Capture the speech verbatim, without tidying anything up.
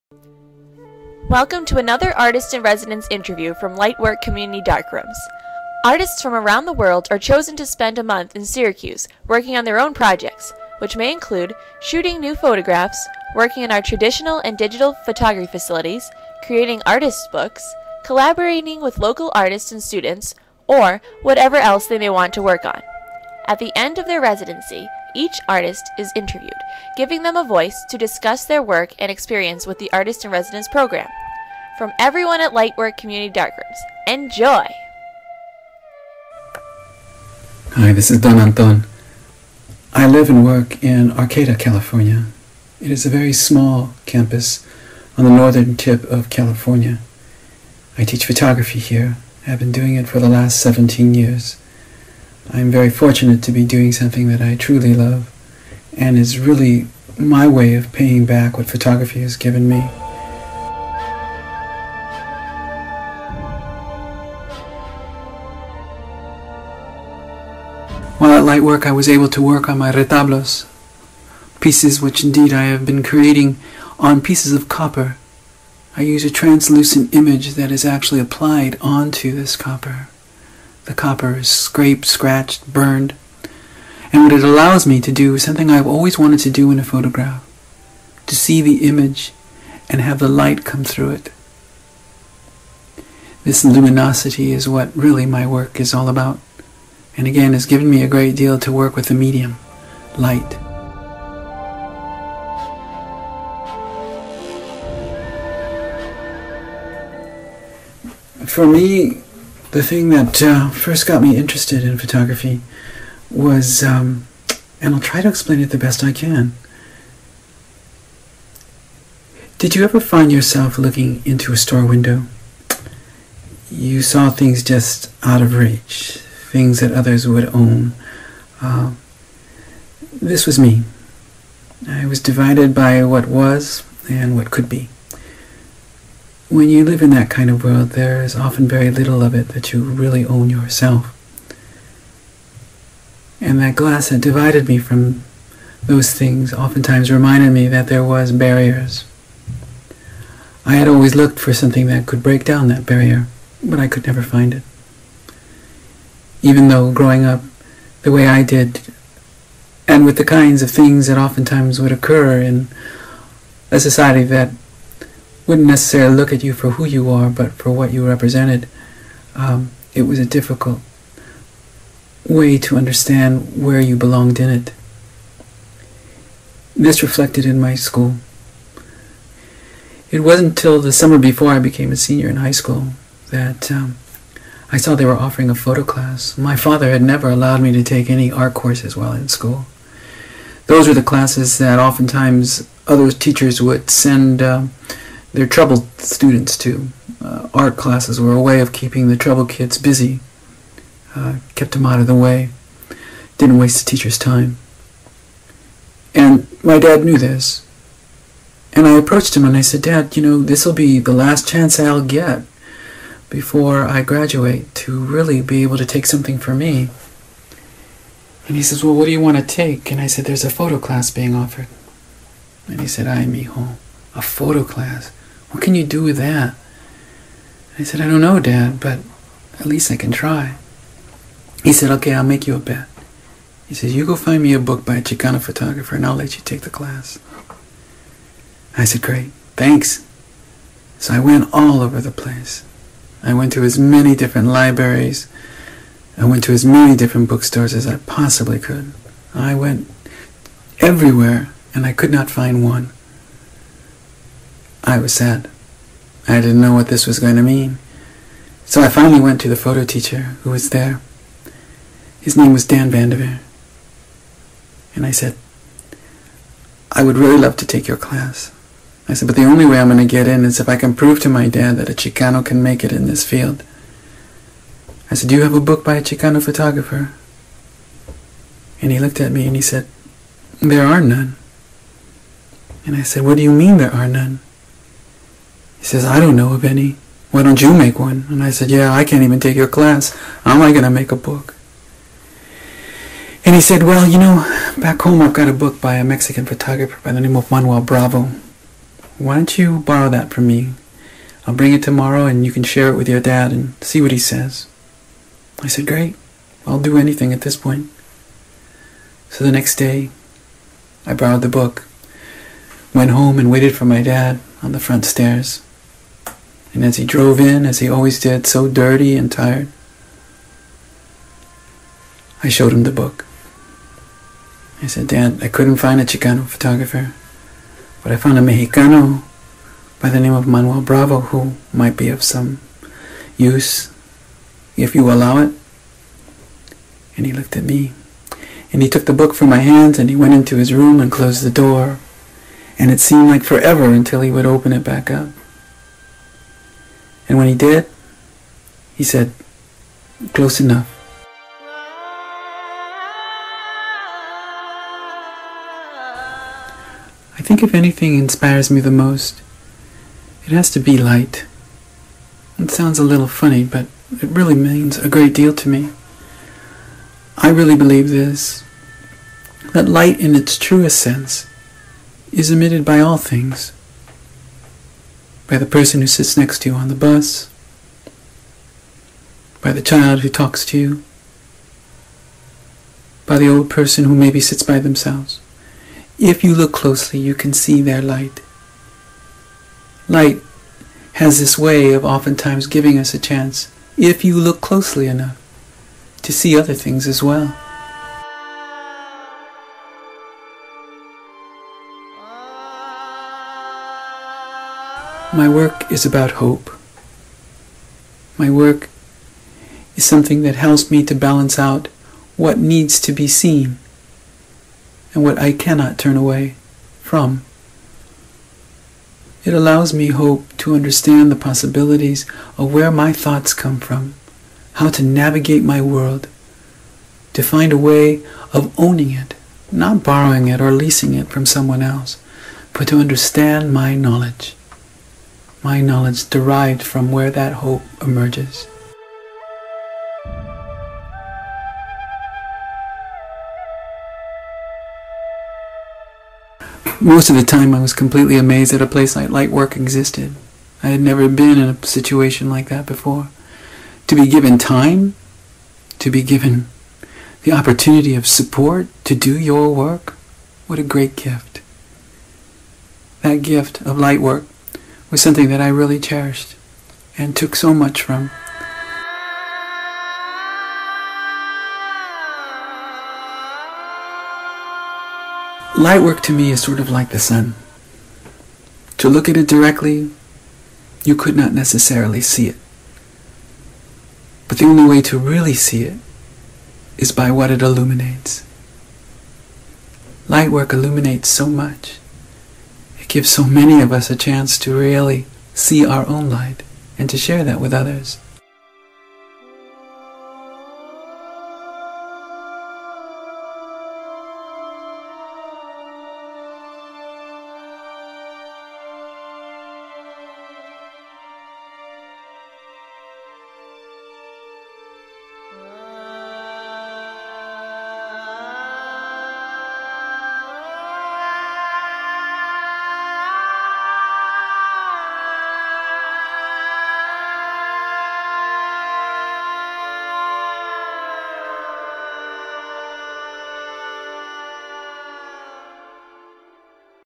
Welcome to another Artist in Residence interview from Lightwork Community Darkrooms. Artists from around the world are chosen to spend a month in Syracuse working on their own projects, which may include shooting new photographs, working in our traditional and digital photography facilities, creating artists' books, collaborating with local artists and students, or whatever else they may want to work on. At the end of their residency, each artist is interviewed, giving them a voice to discuss their work and experience with the Artist in Residence program. From everyone at Lightwork Community Darkrooms, enjoy! Hi, this is Don Anton. I live and work in Arcata, California. It is a very small campus on the northern tip of California. I teach photography here. I have been doing it for the last seventeen years. I am very fortunate to be doing something that I truly love and is really my way of paying back what photography has given me. While at Lightwork, I was able to work on my retablos, pieces which indeed I have been creating on pieces of copper. I use a translucent image that is actually applied onto this copper. The copper is scraped, scratched, burned, and what it allows me to do is something I've always wanted to do in a photograph, to see the image and have the light come through it. This luminosity is what really my work is all about, and again has given me a great deal to work with the medium, light. For me, the thing that uh, first got me interested in photography was, um, and I'll try to explain it the best I can. Did you ever find yourself looking into a store window? You saw things just out of reach, things that others would own. Uh, this was me. I was divided by what was and what could be. When you live in that kind of world, there is often very little of it that you really own yourself. And that glass that divided me from those things oftentimes reminded me that there was barriers. I had always looked for something that could break down that barrier, but I could never find it. Even though growing up the way I did, and with the kinds of things that oftentimes would occur in a society that wouldn't necessarily look at you for who you are, but for what you represented, um, it was a difficult way to understand where you belonged in it. This reflected in my school. It wasn't until the summer before I became a senior in high school that um, I saw they were offering a photo class. My father had never allowed me to take any art courses while in school. Those were the classes that oftentimes other teachers would send um, their troubled students to. Uh, art classes were a way of keeping the troubled kids busy, uh, kept them out of the way, didn't waste the teacher's time. And my dad knew this. And I approached him and I said, Dad, you know, this will be the last chance I'll get before I graduate to really be able to take something for me. And he says, well, what do you want to take? And I said, there's a photo class being offered. And he said, ay, mijo, a photo class? What can you do with that? I said, I don't know, Dad, but at least I can try. He said, okay, I'll make you a bet. He says, you go find me a book by a Chicano photographer and I'll let you take the class. I said, great, thanks. So I went all over the place. I went to as many different libraries. I went to as many different bookstores as I possibly could. I went everywhere and I could not find one. I was sad. I didn't know what this was going to mean. So I finally went to the photo teacher who was there. His name was Dan Vanderveer. And I said, I would really love to take your class. I said, but the only way I'm going to get in is if I can prove to my dad that a Chicano can make it in this field. I said, do you have a book by a Chicano photographer? And he looked at me and he said, there are none. And I said, what do you mean there are none? He says, I don't know of any. Why don't you make one? And I said, yeah, I can't even take your class. How am I going to make a book? And he said, well, you know, back home I've got a book by a Mexican photographer by the name of Manuel Bravo. why don't you borrow that from me? I'll bring it tomorrow and you can share it with your dad and see what he says. I said, great. I'll do anything at this point. So the next day, I borrowed the book, went home and waited for my dad on the front stairs. And as he drove in, as he always did, so dirty and tired, I showed him the book. I said, Dad, I couldn't find a Chicano photographer, but I found a Mexicano by the name of Manuel Bravo who might be of some use, if you allow it. And he looked at me, and he took the book from my hands, and he went into his room and closed the door, and it seemed like forever until he would open it back up. And when he did, he said, close enough. I think if anything inspires me the most, it has to be light. It sounds a little funny, but it really means a great deal to me. I really believe this, that light in its truest sense is emitted by all things. By the person who sits next to you on the bus, by the child who talks to you, by the old person who maybe sits by themselves. If you look closely, you can see their light. Light has this way of oftentimes giving us a chance, if you look closely enough, to see other things as well. My work is about hope. My work is something that helps me to balance out what needs to be seen and what I cannot turn away from. It allows me hope to understand the possibilities of where my thoughts come from, how to navigate my world, to find a way of owning it, not borrowing it or leasing it from someone else, but to understand my knowledge, my knowledge derived from where that hope emerges. Most of the time I was completely amazed that a place like Lightwork existed. I had never been in a situation like that before. To be given time, to be given the opportunity of support to do your work, what a great gift. That gift of Lightwork was something that I really cherished and took so much from. Lightwork to me is sort of like the sun. To look at it directly, you could not necessarily see it. But the only way to really see it is by what it illuminates. Lightwork illuminates so much. It gives so many of us a chance to really see our own light and to share that with others.